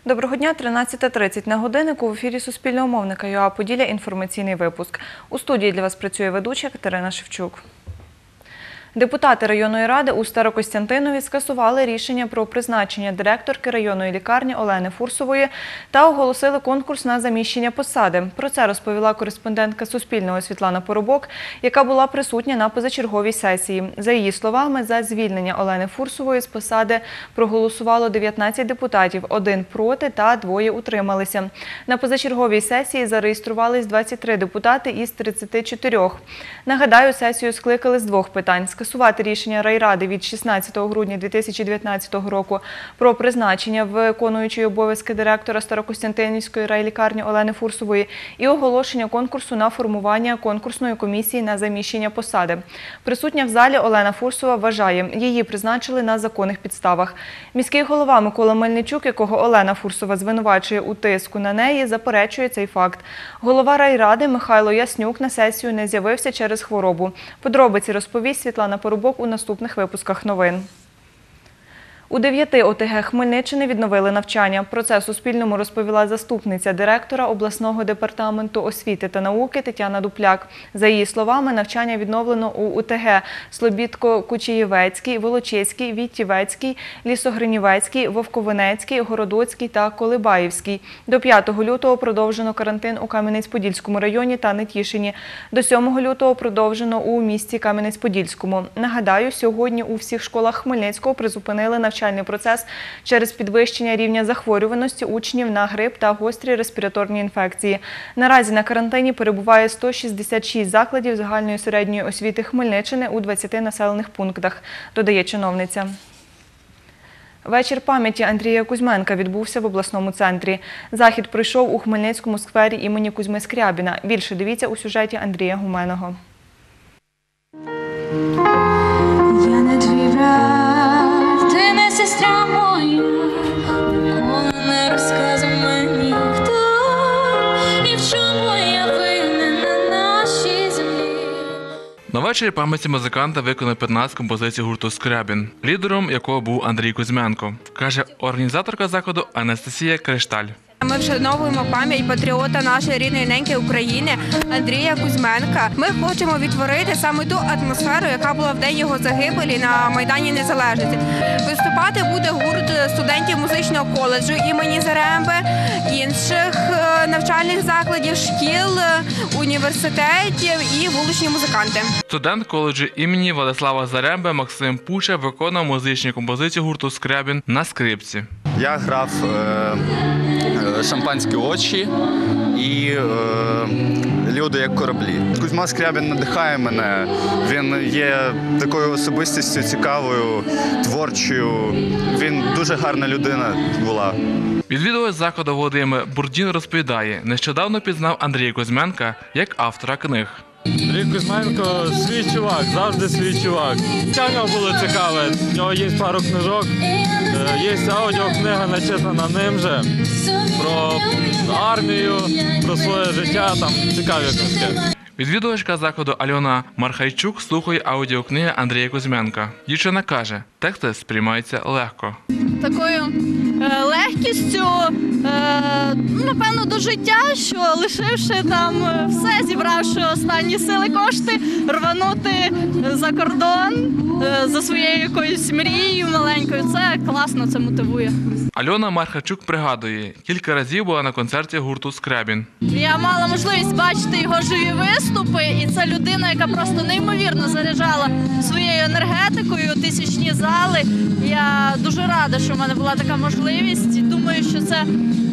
Доброго дня, 13:30 на годиннику. В ефірі Суспільного мовника ЮА Поділля інформаційний випуск. У студії для вас працює ведуча Катерина Шевчук. Депутати районної ради у Старокостянтинові скасували рішення про призначення директорки районної лікарні Олени Фурсової та оголосили конкурс на заміщення посади. Про це розповіла кореспондентка Суспільного Світлана Поробок, яка була присутня на позачерговій сесії. За її словами, за звільнення Олени Фурсової з посади проголосувало 19 депутатів, 1 проти та 2 утрималися. На позачерговій сесії зареєструвались 23 депутати із 34. Нагадаю, сесію скликали з 2 питань – скасувати рішення райради від 16 грудня 2019 року про призначення виконуючої обов'язки директора Старокостянтинівської райлікарні Олени Фурсової і оголошення конкурсу на формування конкурсної комісії на заміщення посади. Присутня в залі Олена Фурсова вважає, її призначили на законних підставах. Міський голова Микола Мельничук, якого Олена Фурсова звинувачує у тиску на неї, заперечує цей факт. Голова райради Михайло Яснюк на сесію не з'явився через хворобу. Подробиці розповість Світлана Поробок у наступних випусках новин. У 9 ОТГ Хмельниччини відновили навчання. Про це Суспільному розповіла заступниця директора обласного департаменту освіти та науки Тетяна Дупляк. За її словами, навчання відновлено у ОТГ Слобідко-Кучеєвецький, Волочиський, Віттєвецький, Лісогринівецький, Вовковинецький, Городоцький та Колибаївський. До 5 лютого продовжено карантин у Кам'янець-Подільському районі та Нетішині. До 7 лютого продовжено у місті Кам'янець-Подільському. Нагадаю, сьогодні у всіх школах Хмельницького призупинили навчальний процес через підвищення рівня захворюваності учнів на грип та гострі респіраторні інфекції. Наразі на карантині перебуває 166 закладів загальної середньої освіти Хмельниччини у 20 населених пунктах, додає чиновниця. Вечір пам'яті Андрія Кузьменка відбувся в обласному центрі. Захід пройшов у Хмельницькому сквері імені Кузьми Скрябіна. Більше дивіться у сюжеті Андрія Гуменного. Сестра моя, ніколи не розказуй мені, хто і в чому я винен на нашій землі. На вечорі пам'яті музиканта виконали 15 композицій гурту «Скрябін», лідером якого був Андрій Кузьменко, каже організаторка заходу Анастасія Кришталь. Ми вшановуємо пам'ять патріота нашої рідної неньки України Андрія Кузьменка. Ми хочемо відтворити саме ту атмосферу, яка була в день його загибелі на Майдані Незалежності. Виступати буде гурт студентів музичного коледжу імені Заремби, інших навчальних закладів, шкіл, університетів і вуличні музиканти. Студент коледжу імені Владислава Заремби Максим Пуча виконав музичні композиції гурту «Скрябін» на скрипці. Я грав «Шампанські очі» і «Люди як кораблі». Кузьма Скрябін надихає мене. Він є такою особистістю цікавою, творчою. Він дуже гарна людина була. Відвідувач заходу Володимир Бурдін розповідає, нещодавно пізнав Андрія Кузьменка як автора книг. Андрій Кузьменко – свій чувак, завжди свій чувак. Життя в нього було цікаве, в нього є пару книжок, є аудіокнига, начитана ним же, про армію, про своє життя, там цікаві книжки. Відвідувачка заходу Альона Мархайчук слухає аудіокниги Андрія Кузьменка. Дівчина каже, тексти сприймаються легко. Такою легкістю, напевно, до життя, що лишивши там все, зібравши останні сили, кошти, рванути за кордон за своєю якоюсь мрією маленькою. Це класно, це мотивує. Альона Мархайчук пригадує, кілька разів була на концерті гурту «Скрябін». Я мала можливість бачити його живі виступи, і це людина, яка просто неймовірно заряджала своєю енергетикою тисячні зали. Я дуже рада, що в мене була така можливість. І думаю, що це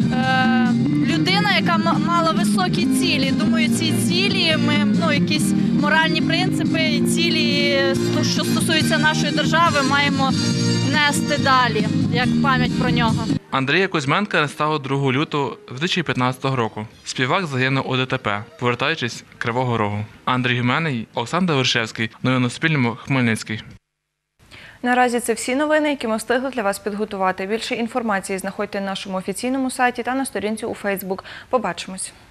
людина, яка мала високі цілі. Думаю, ці цілі, якісь моральні принципи і цілі, що стосуються нашої держави, маємо нести далі, як пам'ять про нього. Андрія Кузьменка не стало 2 лютого 2015 року. Співак загинув у ДТП, повертаючись з Кривого Рогу. Андрій Гуменний, Олександр Вершевський. Новини Суспільного, Хмельницький. Наразі це всі новини, які ми встигли для вас підготувати. Більше інформації знаходьте на нашому офіційному сайті та на сторінці у Фейсбук. Побачимось!